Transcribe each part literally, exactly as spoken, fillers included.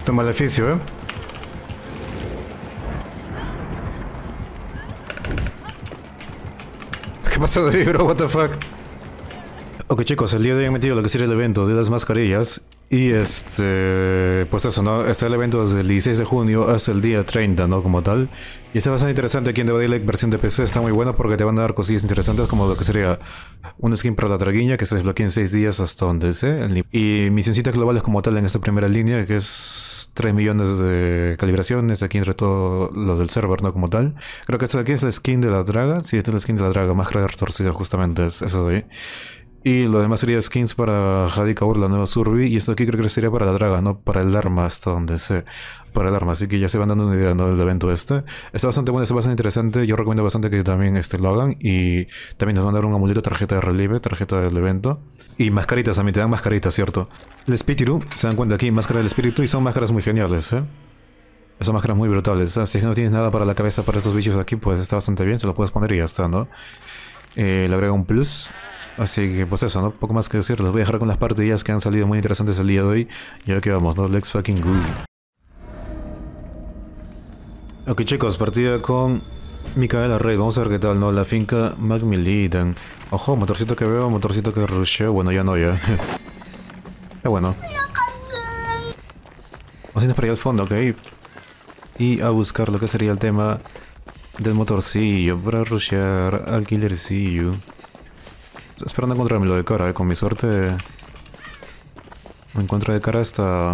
Toma maleficio, eh. ¿Qué pasó de ahí, bro? What the fuck? Ok, chicos, el día de hoy han metido lo que sería el evento de las mascarillas. Y este, pues eso, ¿no? Está el evento desde el dieciséis de junio hasta el día treinta, ¿no? Como tal. Y está bastante interesante aquí en The By Daylight versión de P C. Está muy bueno porque te van a dar cosillas interesantes como lo que sería una skin para la draguiña que se desbloquea en seis días hasta donde sé. Y misioncitas globales como tal en esta primera línea, que es tres millones de calibraciones aquí entre todos los del server, ¿no? Como tal. Creo que esta de aquí es la skin de la draga. Sí, esta es la skin de la draga, máscara retorcida, justamente es eso de ahí. Y lo demás sería skins para Hadika Ur, la nueva Survey. Y esto aquí creo que sería para la draga, no para el arma, hasta donde sé. Para el arma, así que ya se van dando una idea, ¿no? Del evento este. Está bastante bueno, está bastante interesante. Yo recomiendo bastante que también este, lo hagan. Y también nos van a dar un amuleto, tarjeta de relieve, tarjeta del evento. Y mascaritas también, te dan mascaritas, ¿cierto? El espíritu, se dan cuenta aquí, máscara del espíritu. Y son máscaras muy geniales, ¿eh? Son máscaras muy brutales. ¿eh? Si no tienes nada para la cabeza para estos bichos aquí, pues está bastante bien. Se lo puedes poner y ya está, ¿no? Eh, le agrega un plus. Así que pues eso, ¿no? Poco más que decir, los voy a dejar con las partidas que han salido muy interesantes el día de hoy. Y ahora que vamos, ¿no? Let's fucking go. Ok chicos, partida con Micaela Rey. Vamos a ver qué tal, ¿no? La finca Macmillan. Ojo, motorcito que veo, motorcito que rusheo. Bueno, ya no, ya. Está bueno. Vamos a ir para allá al fondo, ok. Y a buscar lo que sería el tema del motorcillo para rushear alquilercillo. Estoy esperando encontrármelo de cara, eh. Con mi suerte me encuentro de cara hasta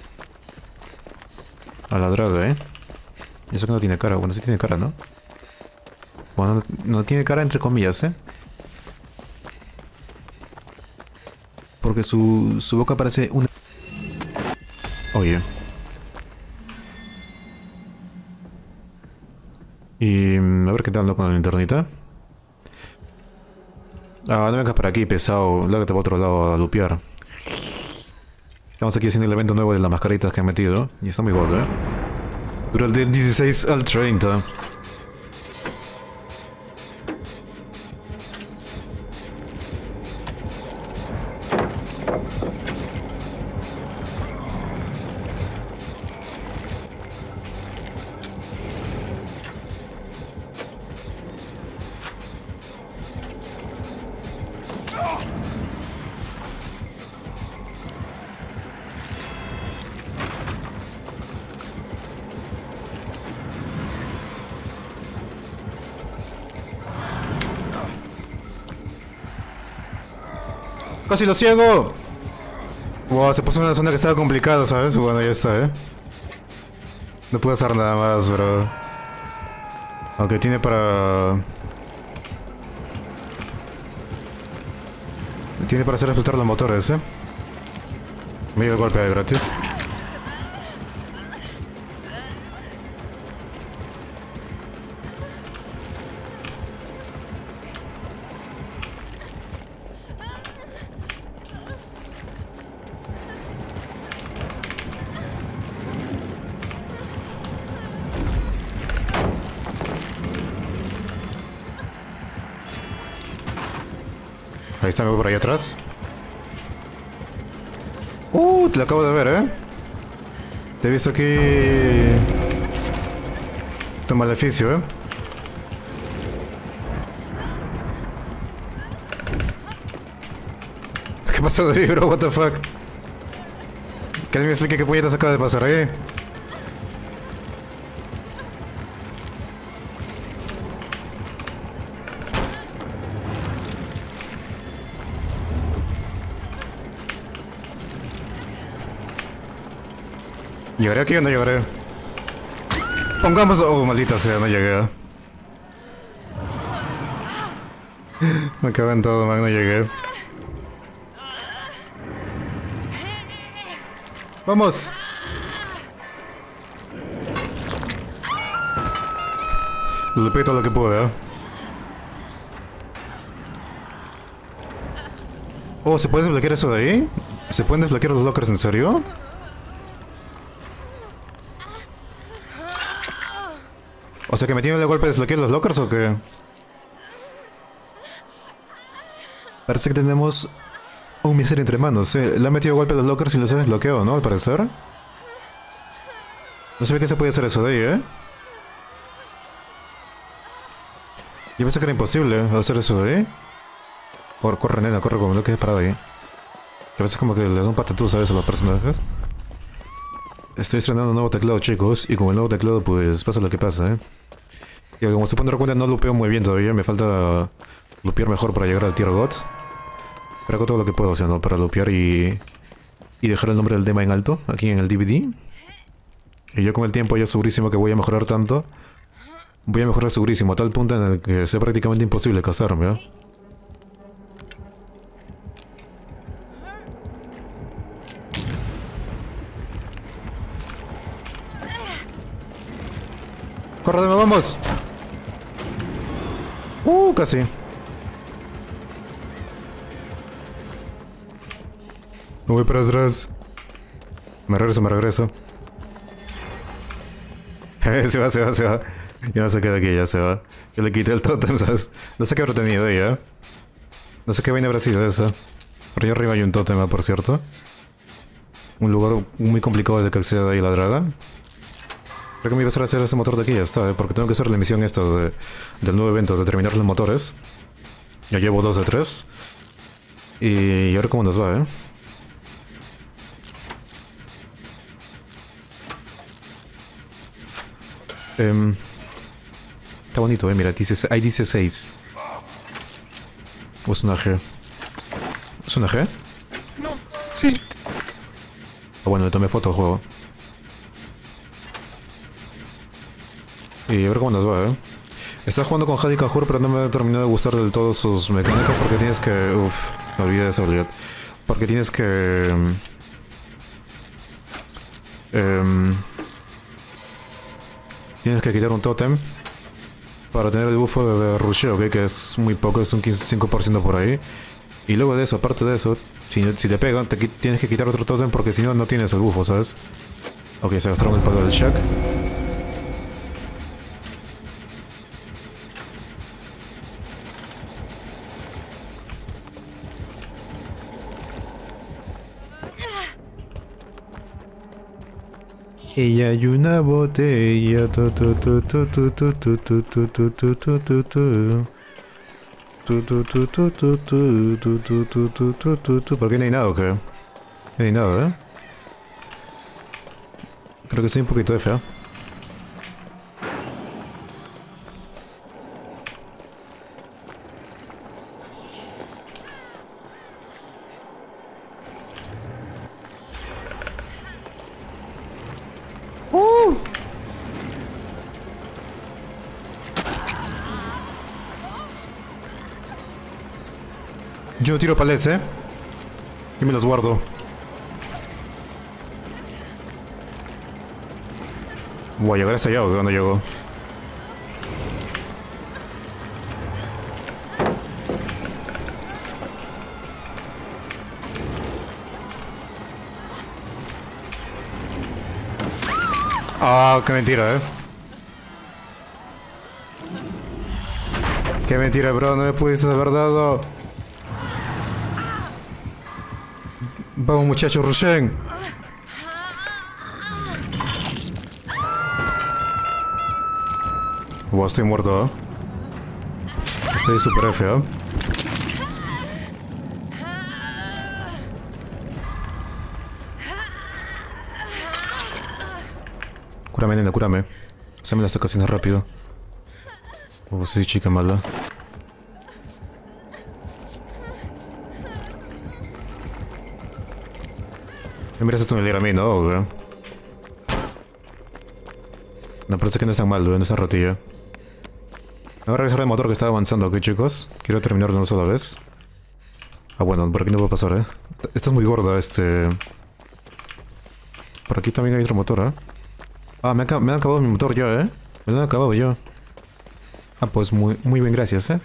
a la draga, eh. Y eso que no tiene cara, bueno, sí tiene cara, ¿no? Bueno, no, no tiene cara entre comillas, eh. Porque su, su boca parece una... Oye. Y a ver qué tal, ¿no? Con la linternita. Ah, no vengas para aquí, pesado. Lárgate para otro lado a lupear. Estamos aquí haciendo el evento nuevo de las mascaritas que han metido. Y está muy gordo, ¿eh? Dura el del dieciséis al treinta. ¡Casi lo ciego! Wow, se puso en una zona que estaba complicada, ¿sabes? Bueno, ya está, ¿eh? No puedo hacer nada más, bro. Aunque tiene para... Tiene para hacer explotar los motores, ¿eh? Medio golpe de gratis. Ahí está, me voy por ahí atrás. Uh, te lo acabo de ver, ¿eh? Te he visto aquí... Tu maleficio, ¿eh? ¿Qué pasó de ahí, bro? What the fuck? Que alguien me explique qué puñetas acaba de pasar ahí. ¿Llegaré aquí o no llegaré? Pongámoslo... Oh, maldita sea, no llegué. Me cago en todo, man, no llegué. ¡Vamos! Le pegué todo lo que pude, ¿eh? Oh, ¿se puede desbloquear eso de ahí? ¿Se pueden desbloquear los lockers, en serio? O sea que me tiene de golpe desbloquear los lockers o qué? Parece que tenemos un miserio entre manos, eh. Le han metido golpe a los lockers y los he desbloqueado, ¿no? Al parecer. No sabía que se podía hacer eso de ahí, ¿eh? Yo pensé que era imposible hacer eso de ahí. Corre, corre, nena, corre, como no quedes parado ahí. Que a veces como que les da un patatú, ¿sabes? A los personajes. Estoy estrenando un nuevo teclado, chicos. Y con el nuevo teclado, pues, pasa lo que pasa, ¿eh? Y como se pueden dar cuenta, no lupeo muy bien todavía. Me falta lupear mejor para llegar al tier God. Pero hago todo lo que puedo, o sea, ¿no? Para lupear y... Y dejar el nombre del tema en alto, aquí en el D V D. Y yo con el tiempo ya segurísimo que voy a mejorar tanto. Voy a mejorar segurísimo, a tal punto en el que sea prácticamente imposible cazarme, ¿eh? ¡Corre, vamos! ¡Uh, casi! Me voy para atrás. Me regreso, me regreso. se va, se va, se va. Ya no se queda aquí, ya se va. Yo le quité el tótem, ¿sabes? No sé qué habrá tenido ella. No sé qué vaina habrá sido esa. Por allá arriba hay un tótem, por cierto. Un lugar muy complicado de que acceda ahí la draga. Creo que me iba a hacer hacer ese motor de aquí, ya está, ¿eh? Porque tengo que hacer la misión esta de, del nuevo evento, de terminar los motores. Ya llevo dos de tres. Y, y ahora cómo nos va, ¿eh? Um, está bonito, eh, mira, dice, hay dieciséis. ¿O es una G? ¿Es una G? No, sí. Ah, bueno, le tomé foto al juego. Y a ver cómo nos va, eh. Estaba jugando con Hadi Kahur, pero no me ha terminado de gustar del todo sus mecánicas porque tienes que... Uff, me olvidé de esa habilidad. Porque tienes que... Um, Tienes que quitar un tótem para tener el bufo de, de rusheo, ¿ok? Que es muy poco, es un quince cinco por ciento por ahí. Y luego de eso, aparte de eso, si, si te pegan, te, tienes que quitar otro tótem porque si no, no tienes el bufo, ¿sabes? Ok, se gastaron el palo del Shaq. Y hay una botella. Tu, tu, tu, tu, tu, tu, tu, tu, tu, tu, tu, tu, tu, tu. Tu, tu, tu, tu, tu, tu, tu, tu, tu, tu, tu, tu, tu. ¿Por qué no hay nada o qué? No hay nada, ¿eh? Creo que soy un poquito de fea. Yo no tiro palets, ¿eh? Y me los guardo. Voy a llegar hasta allá o de dónde llego. Ah, qué mentira, ¿eh? Qué mentira, bro. No me pudiste haber dado. Vamos, muchachos, rushen. Wow, estoy muerto, ¿eh? Estoy super F, ¿eh? Cúrame, nena, cúrame. Se me la está cociendo rápido. Oh, soy chica mala. Me miras a tunelear a mí, ¿no? Güey? No, parece que no es tan mal, güey, no es tan rotilla. Me voy a revisar el motor que está avanzando, ¿ok, chicos? Quiero terminar de una sola vez. Ah, bueno, por aquí no puedo pasar, ¿eh? Esta es muy gorda, este... Por aquí también hay otro motor, ¿eh? Ah, me, me han acabado mi motor ya, ¿eh? Me lo han acabado yo. Ah, pues muy, muy bien, gracias, ¿eh?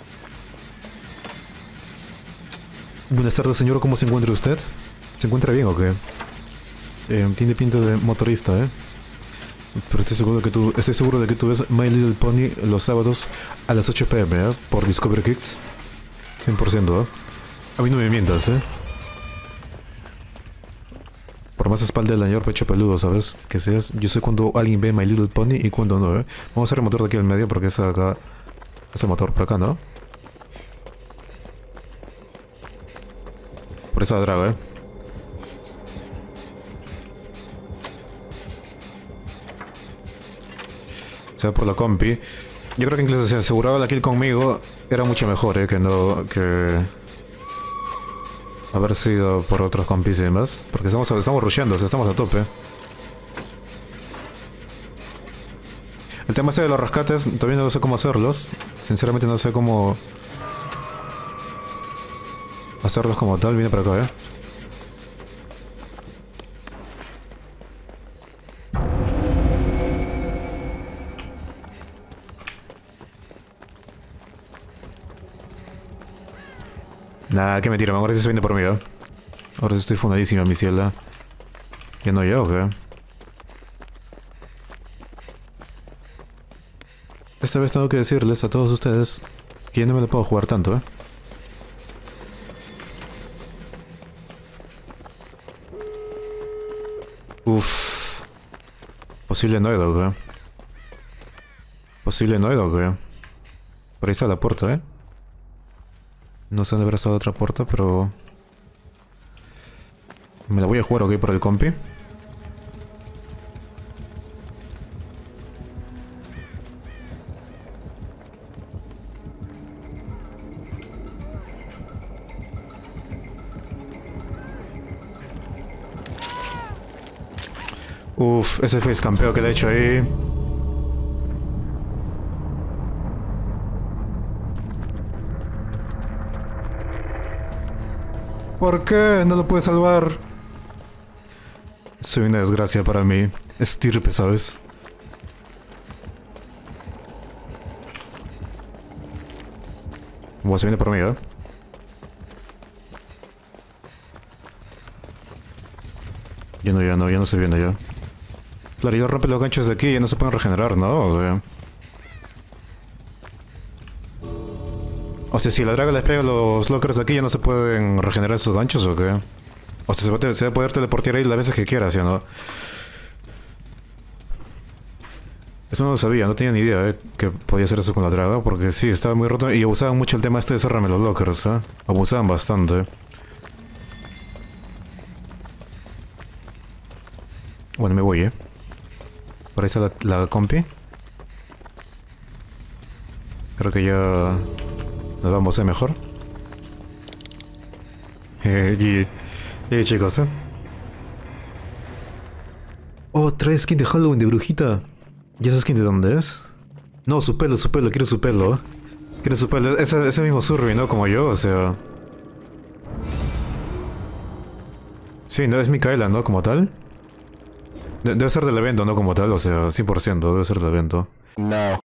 Buenas tardes, señor. ¿Cómo se encuentra usted? ¿Se encuentra bien o qué? Eh, tiene pinta de motorista, ¿eh? Pero estoy seguro de que tú, estoy seguro de que tú ves My Little Pony los sábados a las ocho p m, ¿eh? Por Discovery Kids. cien por ciento, ¿eh? A mí no me mientas, ¿eh? Por Por más espalda del dañador pecho peludo, ¿sabes? Que seas, yo sé cuando alguien ve My Little Pony y cuando no, ¿eh? Vamos a hacer el motor de aquí al medio porque es acá. Es el motor por acá, ¿no? Por esa draga, ¿eh? O sea, por la compi. Yo creo que incluso si aseguraba la kill conmigo era mucho mejor, ¿eh? Que no... que... haber sido por otros compis y demás. Porque estamos, estamos rusheando, o sea, estamos a tope. El tema este de los rescates, todavía no sé cómo hacerlos. Sinceramente no sé cómo... hacerlos como tal. Viene para acá, ¿eh? Nah, que mentira, ahora sí se viene por mí, ¿eh? Ahora sí estoy fundadísima, mi ciela. ¿Ya no ya o qué? Esta vez tengo que decirles a todos ustedes que ya no me lo puedo jugar tanto, ¿eh? Uff. Posible Noidog, ¿eh? Posible Noidog, ¿eh? Por ahí está la puerta, ¿eh? No sé dónde habrá estado otra puerta, pero... me la voy a jugar, ok, por el compi. Uff, ese face campeo que le he hecho ahí. ¿Por qué? No lo puede salvar. Soy una desgracia para mí. Estirpe, ¿sabes? Bueno, se viene por mí, ¿eh? Ya no, ya no, ya no se viene ya. Claro, ya rompe los ganchos de aquí y ya no se pueden regenerar, ¿no? O sea, o sea si la draga les pega a los lockers de aquí ya no se pueden regenerar esos ganchos o qué. O sea, se va, se va a poder teleportar ahí las veces que quiera, ¿sí o no? Eso no lo sabía, no tenía ni idea, ¿eh? Que podía hacer eso con la draga, porque sí, estaba muy roto y abusaban mucho el tema este de cerrarme los lockers, ¿eh? Abusaban bastante. Bueno, me voy, ¿eh? Por ahí está la, la compi. Creo que ya nos vamos a ir mejor. Eh, y, y chicos, ¿eh? Oh, trae skin de Halloween de brujita. ¿Y esa skin de dónde es? No, su pelo, su pelo, quiero su pelo, ¿eh? Quiero su pelo, ese, ese mismo Survey, ¿no? Como yo, o sea... Sí, no es Micaela, ¿no? Como tal. De debe ser del evento, ¿no? Como tal, o sea, cien por ciento debe ser del evento. No.